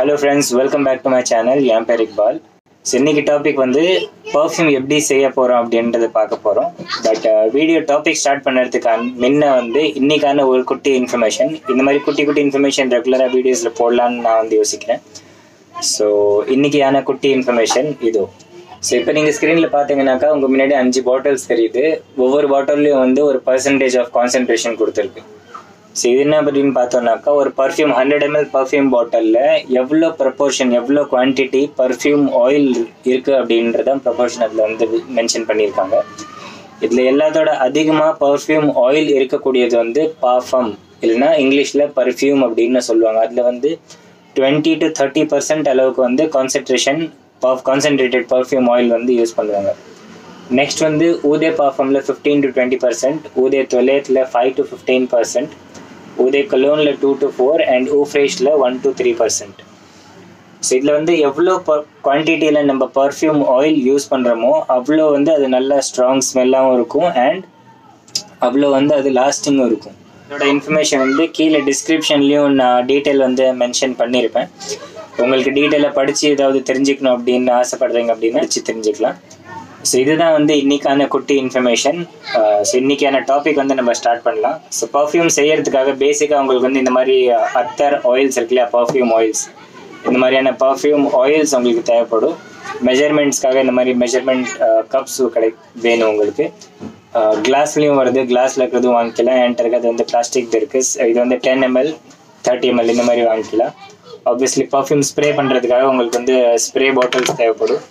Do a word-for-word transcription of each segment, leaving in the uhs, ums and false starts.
Hello friends, welcome back to my channel. I am Perfume. So இன்னைக்கு topic வந்து perfume எப்படி செய்ய போறோம் அப்படின்றத பார்க்க போறோம். பட் வீடியோ டாபிக் ஸ்டார்ட் பண்றதுக்கு முன்ன வந்து இன்னைக்கான ஒரு குட்டி இன்ஃபர்மேஷன். இந்த மாதிரி குட்டி குட்டி இன்ஃபர்மேஷன் ரெகுலரா வீடியோஸ்ல போடலாம்னு நான் வந்து யோசிக்கிறேன். ஸோ இன்னைக்கான குட்டி இன்ஃபர்மேஷன் இதோ. ஸோ இப்போ நீங்கள் ஸ்க்ரீனில் பார்த்தீங்கன்னாக்கா உங்கள் முன்னாடி அஞ்சு பாட்டில்ஸ் தெரியுது. ஒவ்வொரு பாட்டில்லையும் வந்து ஒரு பர்சன்டேஜ் ஆஃப் கான்சன்ட்ரேஷன் கொடுத்துருக்கு. ஸோ இது என்ன அப்படின்னு பார்த்தோம்னாக்கா ஒரு பர்ஃப்யூம் ஹண்ட்ரட் எம்எல் பர்ஃப்யூம் பாட்டிலில் எவ்வளோ ப்ரப்போர்ஷன் எவ்வளோ குவான்டிட்டி பர்ஃப்யூம் ஆயில் இருக்குது அப்படின்றதான் ப்ரப்போர்ஷன் அதில் வந்து மென்ஷன் பண்ணியிருக்காங்க. இதில் எல்லாத்தோட அதிகமாக பர்ஃப்யூம் ஆயில் இருக்கக்கூடியது வந்து பார்ஃபம் இல்லைன்னா இங்கிலீஷில் பர்ஃப்யூம் அப்படின்னு சொல்லுவாங்க. அதில் வந்து டுவெண்ட்டி டு தேர்ட்டி பர்சன்ட் அளவுக்கு வந்து கான்சன்ட்ரேஷன் கான்சன்ட்ரேட்டட் பர்ஃப்யூம் ஆயில் வந்து யூஸ் பண்ணுவாங்க. நெக்ஸ்ட் வந்து ஊதே பார்ஃபமில் fifteen to twenty percent, eau de தொலேத்தில் five to fifteen percent, eau de கலோனில் டூ டு ஃபோர் அண்ட் ஊஃப்ரேஷில் one to three percent. So இதில் வந்து எவ்வளோ ப குவான்டிட்டியில் நம்ம பர்ஃப்யூம் ஆயில் யூஸ் பண்ணுறோமோ அவ்வளோ வந்து அது நல்லா ஸ்ட்ராங் ஸ்மெல்லாகவும் இருக்கும் அண்ட் அவ்வளோ வந்து அது லாஸ்டிங்கும் இருக்கும். இதோட இன்ஃபர்மேஷன் வந்து கீழே டிஸ்கிரிப்ஷன்லேயும் நான் டீட்டெயில் வந்து மென்ஷன் பண்ணியிருப்பேன். உங்களுக்கு டீட்டெயிலாக படித்து ஏதாவது தெரிஞ்சுக்கணும் அப்படின்னு ஆசைப்படுறீங்க அப்படின்னு படித்து தெரிஞ்சுக்கலாம். ஸோ இதுதான் வந்து இன்றைக்கான குட்டி இன்ஃபர்மேஷன். ஸோ இன்றைக்கான டாபிக் வந்து நம்ம ஸ்டார்ட் பண்ணலாம். ஸோ பர்ஃப்யூம் செய்யறதுக்காக பேசிக்காக உங்களுக்கு வந்து இந்த மாதிரி அத்தர் ஆயில்ஸ் இருக்கு இல்லையா, பர்ஃப்யூம் ஆயில்ஸ், இந்த மாதிரியான பர்ஃப்யூம் ஆயில்ஸ் உங்களுக்கு தேவைப்படும். மெஷர்மெண்ட்ஸ்க்காக இந்த மாதிரி மெஷர்மெண்ட் கப்ஸ் கிடை வேணும் உங்களுக்கு. கிளாஸ்லேயும் வருது, கிளாஸில் இருக்கிறதும் வாங்கிக்கலாம். என்கிட்ட இருக்கிறது வந்து பிளாஸ்டிக் இருக்குது. இது வந்து டென் எம்எல் தேர்ட்டி எம்எல் இந்த மாதிரி வாங்கிக்கலாம். ஆப்வியஸ்லி பர்ஃப்யூம் ஸ்ப்ரே பண்ணுறதுக்காக உங்களுக்கு வந்து ஸ்ப்ரே பாட்டில்ஸ் தேவைப்படும்.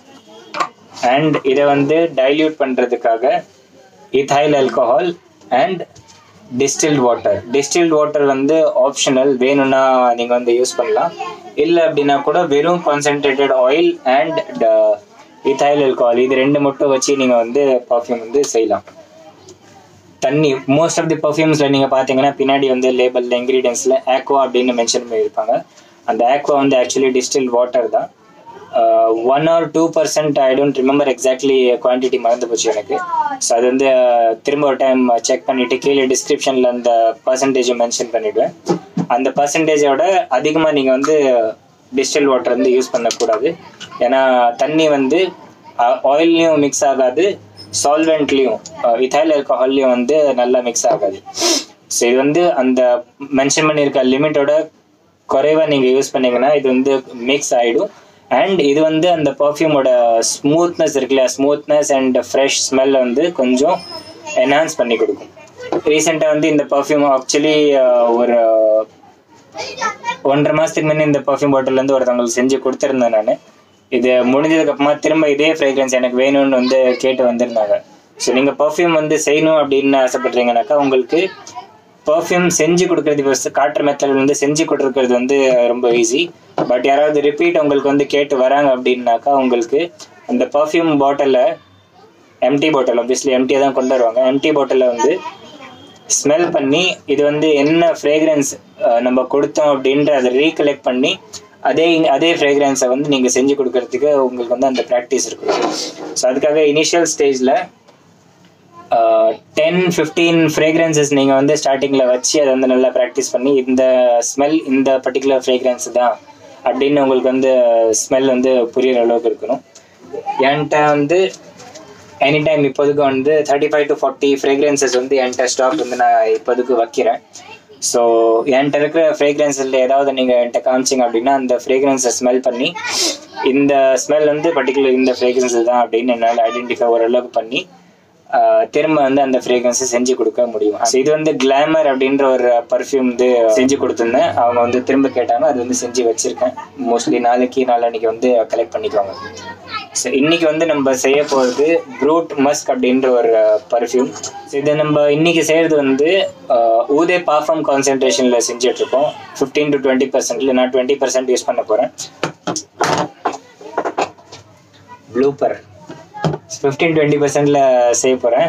அண்ட் இதை வந்து டைல்யூட் பண்ணுறதுக்காக ethyl alcohol and distilled water. Distilled water வந்து ஆப்ஷனல், வேணும்னா நீங்கள் வந்து யூஸ் பண்ணலாம். இல்லை அப்படின்னா கூட வெறும் concentrated oil and ethyl alcohol இது ரெண்டு மட்டும் வச்சு நீங்கள் வந்து பர்ஃப்யூம் வந்து செய்யலாம். தண்ணி மோஸ்ட் ஆஃப் தி பர்ஃப்யூம்ஸில் நீங்கள் பார்த்தீங்கன்னா பின்னாடி வந்து லேபிளில் இன்க்ரீடியன்ஸில் ஆக்வா அப்படின்னு மென்ஷன் பண்ணியிருப்பாங்க. அந்த ஆக்வா வந்து ஆக்சுவலி டிஸ்டில்ட் வாட்டர் தான். One or two percent I don't remember exactly quantity மறந்து போச்சு எனக்கு. ஸோ அது வந்து திரும்ப ஒரு டைம் செக் பண்ணிவிட்டு கீழே டிஸ்கிரிப்ஷனில் அந்த பர்சன்டேஜை மென்ஷன் பண்ணிவிடுவேன். அந்த பர்சன்டேஜோட அதிகமாக நீங்கள் வந்து டிஸ்டில் வாட்டர் வந்து யூஸ் பண்ணக்கூடாது. ஏன்னா தண்ணி வந்து ஆயில்லையும் மிக்ஸ் ஆகாது, சால்வெண்ட்லேயும் இథைல் ஆல்கஹால்லையும் வந்து நல்லா மிக்ஸ் ஆகாது. ஸோ இது வந்து அந்த மென்ஷன் பண்ணியிருக்க லிமிட்டோட குறைவாக நீங்கள் யூஸ் பண்ணிங்கன்னா இது வந்து மிக்ஸ் ஆகிடும். அண்ட் இது வந்து அந்த பர்ஃப்யூமோட ஸ்மூத்னஸ் இருக்குல்ல, ஸ்மூத்னஸ் அண்ட் ஃப்ரெஷ் ஸ்மெல் வந்து கொஞ்சம் என்ஹான்ஸ் பண்ணி கொடுக்கும். ரீசெண்டாக வந்து இந்த பர்ஃப்யூம் ஆக்சுவலி ஒரு ஒன்றரை மாதத்துக்கு முன்னே இந்த பர்ஃப்யூம் பாட்டில் வந்து ஒருத்தவங்களுக்கு செஞ்சு கொடுத்துருந்தேன் நான். இது முடிஞ்சதுக்கப்புறமா திரும்ப இதே ஃப்ரேக்ரன்ஸ் எனக்கு வேணும்னு வந்து கேட்டு வந்திருந்தாங்க. ஸோ நீங்கள் பர்ஃப்யூம் வந்து செய்யணும் அப்படின்னு ஆசைப்பட்றீங்கனாக்கா உங்களுக்கு பர்ஃப்யூம் செஞ்சு கொடுக்குறது ஃபஸ்ட்டு காட்டுற மெத்தட் வந்து செஞ்சு கொடுக்குறது வந்து ரொம்ப ஈஸி. பட் யாராவது ரிப்பீட் உங்களுக்கு வந்து கேட்டு வராங்க அப்படின்னாக்கா உங்களுக்கு அந்த பர்ஃப்யூம் பாட்டிலில் எம்டி பாட்டில் ஆப்வியஸ்லி எம்டியாக தான் கொண்டு வருவாங்க. எம்டி பாட்டிலில் வந்து ஸ்மெல் பண்ணி இது வந்து என்ன ஃப்ரேக்ரன்ஸ் நம்ம கொடுத்தோம் அப்படின்ற அதை ரீகலெக்ட் பண்ணி அதே அதே ஃப்ரேக்ரன்ஸை வந்து நீங்கள் செஞ்சு கொடுக்கறதுக்கு உங்களுக்கு வந்து அந்த ப்ராக்டிஸ் இருக்கும். ஸோ அதுக்காக இனிஷியல் ஸ்டேஜில் டென் ஃபிஃப்டீன் ஃப்ரேக்ரன்சஸ் நீங்கள் வந்து ஸ்டார்டிங்கில் வச்சு அதை வந்து நல்லா ப்ராக்டிஸ் பண்ணி இந்த ஸ்மெல் இந்த பர்டிகுலர் ஃப்ரேக்ரன்ஸ் தான் அப்படின்னு உங்களுக்கு வந்து ஸ்மெல் வந்து புரிகிற அளவுக்கு இருக்கணும். என்கிட்ட வந்து எனி டைம் இப்போதுக்கு வந்து thirty five to forty fragrances வந்து என்கிட்ட ஸ்டாக் வந்து நான் இப்போதுக்கு வைக்கிறேன். ஸோ என்கிட்ட இருக்கிற ஃப்ரேக்ரன்ஸில் ஏதாவது நீங்கள் என்கிட்ட காமிச்சிங்க அப்படின்னா அந்த ஃப்ரேக்ரன்ஸை ஸ்மெல் பண்ணி இந்த ஸ்மெல் வந்து பர்டிகுலர் இந்த ஃப்ரேக்ரன்ஸஸ் தான் அப்படின்னு என்னால் ஐடென்டிஃபை ஓரளவுக்கு பண்ணி திரும்ப வந்து அந்த ஃப்ரேக்ரன்ஸை செஞ்சு கொடுக்க முடியும். ஸோ இது வந்து கிளாமர் அப்படின்ற ஒரு பர்ஃப்யூம் வந்து செஞ்சு கொடுத்துருந்தேன். அவங்க வந்து திரும்ப கேட்டாங்க, அது வந்து செஞ்சு வச்சுருக்கேன். மோஸ்ட்லி நாளைக்கு நாளன்னைக்கு வந்து கலெக்ட் பண்ணிக்குவாங்க. ஸோ இன்றைக்கி வந்து நம்ம செய்ய போகிறது ப்ரூட் மஸ்க் அப்படின்ற ஒரு பர்ஃப்யூம். ஸோ இதை நம்ம இன்றைக்கி செய்கிறது வந்து ஊதே பார்ஃபம் கான்சன்ட்ரேஷனில் செஞ்சிட்ருக்கோம். ஃபிஃப்டீன் டு டுவெண்ட்டி பர்சன்ட்ல நான் டுவெண்ட்டி பர்சன்ட் யூஸ் பண்ண போகிறேன். ப்ளூப்பர் ஃபிஃப்டீன் டுவெண்ட்டி பர்சன்டில் செய்ய போகிறேன்.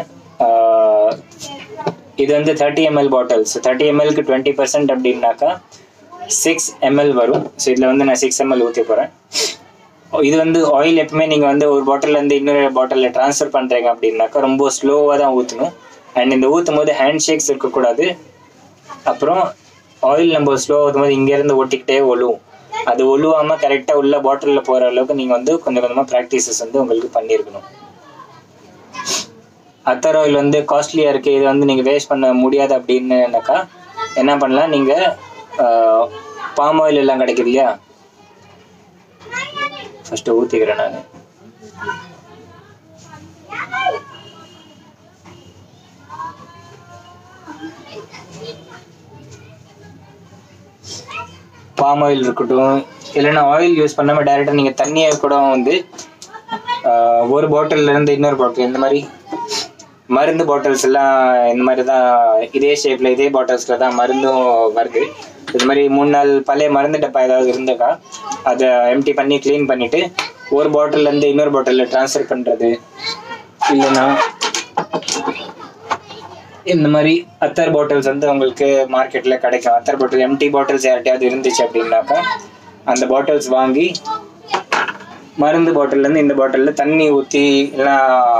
இது வந்து thirty ML bottle. So thirty எம்எல்க்கு டுவெண்ட்டி பர்சன்ட் அப்படின்னாக்கா சிக்ஸ் எம்எல் வரும். ஸோ இதில் வந்து நான் சிக்ஸ் எம்எல் ஊற்றி போகிறேன். இது வந்து ஆயில் எப்பவுமே நீங்கள் வந்து ஒரு பாட்டிலேருந்து இன்னொரு பாட்டிலில் ட்ரான்ஸ்ஃபர் பண்ணுறீங்க அப்படின்னாக்கா ரொம்ப ஸ்லோவாக தான் ஊற்றணும். அண்ட் இந்த ஊற்றும் போது ஹேண்ட் ஷேக்ஸ் இருக்கக்கூடாது. அப்புறம் ஆயில் நம்ம ஸ்லோவாக ஊற்றும் போது இங்கேருந்து ஒட்டிக்கிட்டே ஒழுவும். அது ஒழுவாமல் கரெக்டாக உள்ள பாட்டிலில் போகிற அளவுக்கு நீங்கள் வந்து கொஞ்சம் கொஞ்சமாக ப்ராக்டிசஸ் வந்து உங்களுக்கு பண்ணியிருக்கணும். அத்தர் ஆயில் வந்து காஸ்ட்லியாக இருக்குது, இது வந்து நீங்கள் வேஸ்ட் பண்ண முடியாது அப்படின்னுனாக்கா என்ன பண்ணலாம், நீங்கள் பாம் ஆயில் எல்லாம் கிடைக்குது இல்லையா, ஃபஸ்ட்டு ஊற்றிக்கிறேன் நான். பாம் ஆயில் இருக்கட்டும், இல்லைன்னா ஆயில் யூஸ் பண்ணாமல் டைரெக்டாக நீங்கள் தண்ணியை கூட வந்து ஒரு பாட்டில்லேருந்து இன்னொரு பாட்டில், இந்த மாதிரி மருந்து பாட்டில்ஸ் எல்லாம் இந்த மாதிரி தான் இதே ஷேப்பில் இதே பாட்டில்ஸில் தான் மருந்தும் வருது. இது மாதிரி மூணு நாள் பழைய மருந்து டப்பா ஏதாவது இருந்தாக்கா அதை எம்டி பண்ணி க்ளீன் பண்ணிவிட்டு ஒரு பாட்டில்லேருந்து இன்னொரு பாட்டிலில் ட்ரான்ஸ்ஃபர் பண்ணுறது. இல்லைன்னா இந்த மாதிரி அத்தர் பாட்டில்ஸ் வந்து உங்களுக்கு மார்க்கெட்டில் கிடைக்கும். அத்தர் பாட்டில் எம்டி பாட்டில்ஸ் யார்கிட்டையாவது இருந்துச்சு அப்படின்னாக்கா அந்த பாட்டில்ஸ் வாங்கி மருந்து பாட்டில்லேருந்து இந்த பாட்டிலில் தண்ணி ஊற்றி, இல்லைனா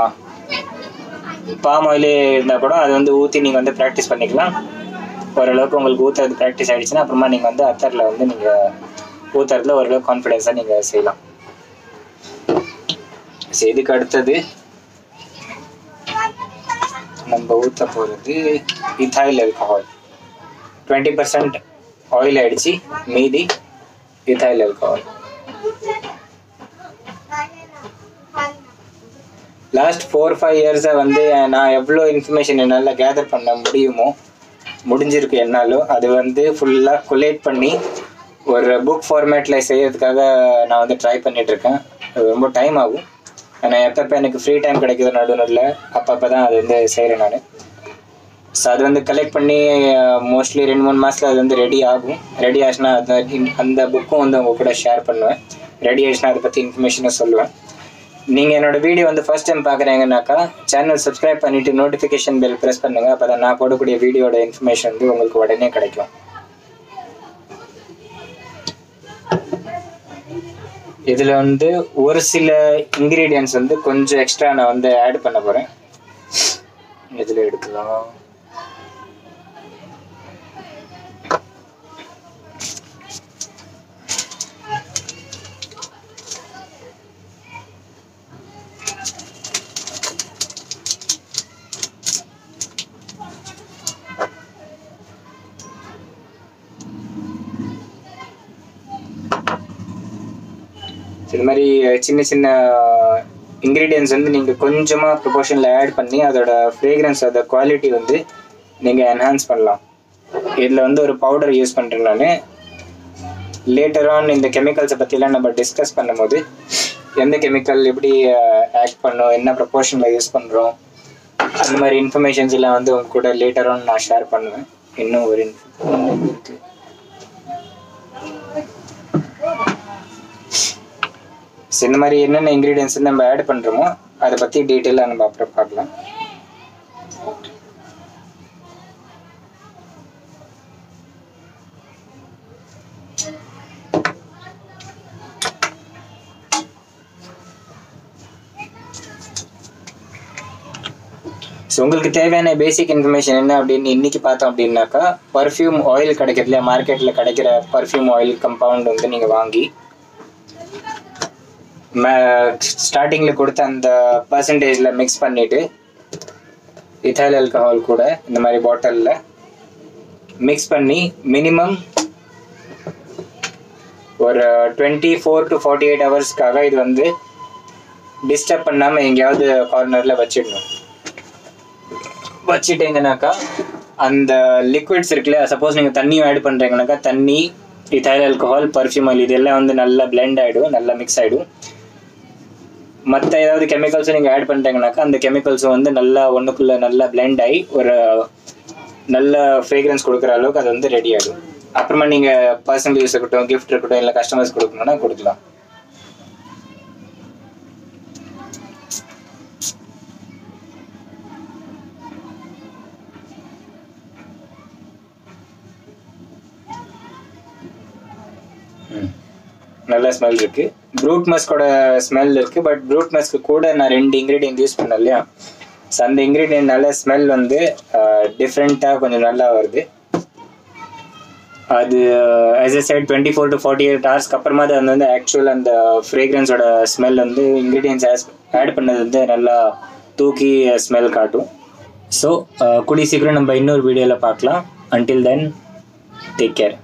பாம் ஆயிலே இருந்தால் கூட அது வந்து ஊற்றி நீங்கள் வந்து ப்ராக்டிஸ் பண்ணிக்கலாம். ஓரளவுக்கு உங்களுக்கு ஊற்றுறது ப்ராக்டிஸ் ஆகிடுச்சுன்னா அப்புறமா நீங்கள் வந்து அத்தரில் வந்து நீங்கள் ஊற்றுறதுல ஓரளவுக்கு கான்ஃபிடென்ஸாக நீங்கள் செய்யலாம். சரி, இதுக்கு அடுத்தது நம்ம ஊற்ற போகிறது ethyl alcohol. Twenty percent oil ஆகிடுச்சு, மீதி ethyl alcohol. Last four five இயர்ஸாக வந்து நான் எவ்வளோ இன்ஃபர்மேஷன் என்னால் கேதர் பண்ண முடியுமோ முடிஞ்சிருக்கு என்னாலும், அது வந்து ஃபுல்லாக கொலேட் பண்ணி ஒரு புக் ஃபார்மேட்டில் செய்யறதுக்காக நான் வந்து ட்ரை பண்ணிகிட்ருக்கேன். அது ரொம்ப டைம் ஆகும். ஆனால் எப்பப்போ எனக்கு ஃப்ரீ டைம் கிடைக்குது நடுநடுவில் அப்பப்போ தான் அது வந்து செய்கிறேன் நான். ஸோ அது வந்து கலெக்ட் பண்ணி மோஸ்ட்லி ரெண்டு மூணு மாதத்தில் அது வந்து ரெடி ஆகும். ரெடி ஆச்சுன்னா அது அந்த புக்கும் வந்து உங்கள் கூட ஷேர் பண்ணுவேன். ரெடி ஆச்சுன்னா அதை பற்றி இன்ஃபர்மேஷனை சொல்லுவேன். நீங்கள் என்னோடய வீடியோ வந்து ஃபஸ்ட் டைம் பார்க்குறீங்கன்னாக்கா சேனல் சப்ஸ்கிரைப் பண்ணிவிட்டு நோட்டிஃபிகேஷன் பெல் ப்ரெஸ் பண்ணுங்கள். அப்போ தான் நான் போடக்கூடிய வீடியோட இன்ஃபர்மேஷன் வந்து உங்களுக்கு உடனே கிடைக்கும். இதில் வந்து ஒரு சில இன்க்ரீடியன்ட்ஸ் வந்து கொஞ்சம் எக்ஸ்ட்ரா நான் வந்து ஆட் பண்ண போகிறேன். இதில் எடுக்கலாம். இது மாதிரி சின்ன சின்ன இன்க்ரீடியன்ட்ஸ் வந்து நீங்கள் கொஞ்சமாக ப்ரொபோர்ஷனில் ஆட் பண்ணி அதோட ஃப்ரேக்ரன்ஸ், அதோட குவாலிட்டி வந்து நீங்கள் என்ஹான்ஸ் பண்ணலாம். இதில் வந்து ஒரு பவுடர் யூஸ் பண்ணுறேன் நான். லேட்டர் ஆன் இந்த கெமிக்கல்ஸை பற்றிலாம் நம்ம டிஸ்கஸ் பண்ணும்போது எந்த கெமிக்கல் எப்படி ஆக்ட் பண்ணோம், என்ன ப்ரொபோர்ஷனில் யூஸ் பண்ணுறோம், அந்த மாதிரி இன்ஃபர்மேஷன்ஸ் எல்லாம் வந்து உங்க கூட லேட்டர் ஆன் நான் ஷேர் பண்ணுவேன். இன்னும் ஒரு இன்ஃபர்மேஷன் இருக்குது. இந்த மாதிரி என்னென்ன இன்க்ரீடியன்ஸ் நம்ம ஆட் பண்ணுறோமோ அதை பற்றி டீட்டெயிலாக நம்ம அப்புறம் பார்க்கலாம். ஸோ உங்களுக்கு தேவையான பேசிக் இன்ஃபர்மேஷன் என்ன அப்படின்னு இன்னைக்கு பார்த்தோம் அப்படின்னாக்கா, பர்ஃப்யூம் ஆயில் கிடைக்கிறது இல்லையா, மார்க்கெட்டில் கிடைக்கிற பர்ஃப்யூம் ஆயில் கம்பவுண்ட் வந்து நீங்கள் வாங்கி ஸ்டார்டிங்கில் கொடுத்த அந்த பர்சன்டேஜில் மிக்ஸ் பண்ணிவிட்டு இத்தாயில் ஆல்கஹால் கூட இந்த மாதிரி பாட்டிலில் மிக்ஸ் பண்ணி மினிமம் ஒரு twenty four to forty eight ஹவர்ஸ்க்காக இது வந்து டிஸ்டர்ப் பண்ணாமல் எங்கேயாவது கார்னரில் வச்சிடணும். வச்சுட்டீங்கன்னாக்கா அந்த லிக்விட்ஸ் இருக்குல்ல, சப்போஸ் நீங்கள் தண்ணியும் ஆட் பண்ணுறீங்கனாக்கா தண்ணி, இத்தாயில் ஆல்கஹால், பர்ஃப்யூம் ஆயில் இதெல்லாம் வந்து நல்லா பிளெண்ட் ஆகிடும், நல்லா மிக்ஸ் ஆகிடும். மற்ற ஏதாவது கெமிக்கல்ஸும் நீங்கள் ஆட் பண்ணிட்டீங்கனாக்கா அந்த கெமிக்கல்ஸும் வந்து நல்லா ஒன்றுக்குள்ளே நல்லா பிளெண்ட் ஆகி ஒரு நல்ல ஃப்ரேக்ரன்ஸ் கொடுக்குற அளவுக்கு அது வந்து ரெடி ஆகிடும். அப்புறமா நீங்கள் பர்சனல் யூஸ் இருக்கட்டும், கிஃப்ட் இருக்கட்டும், இல்லை கஸ்டமர்ஸ் கொடுக்கணும்னா கொடுக்கலாம். நல்ல ஸ்மெல் இருக்குது. ப்ரூட் மஸ்கோட ஸ்மெல் இருக்குது. பட் ப்ரூட் மஸ்க்கு கூட நான் ரெண்டு இன்க்ரீடியன்ட் யூஸ் பண்ணேன் இல்லையா, ஸோ அந்த இன்க்ரீடியன்ட்னால ஸ்மெல் வந்து டிஃப்ரெண்ட்டாக கொஞ்சம் நல்லா வருது. அது as I said twenty four to forty eight ஹவர்ஸ்க்கு அப்புறமா தான் வந்து ஆக்சுவல் அந்த ஃப்ரேக்ரன்ஸோட ஸ்மெல் வந்து இன்க்ரீடியன்ஸ் ஆட் பண்ணது வந்து நல்லா தூக்கி ஸ்மெல் காட்டும். ஸோ கூடிய சீக்கிரம் நம்ம இன்னொரு வீடியோவில் பார்க்கலாம். Until then take care.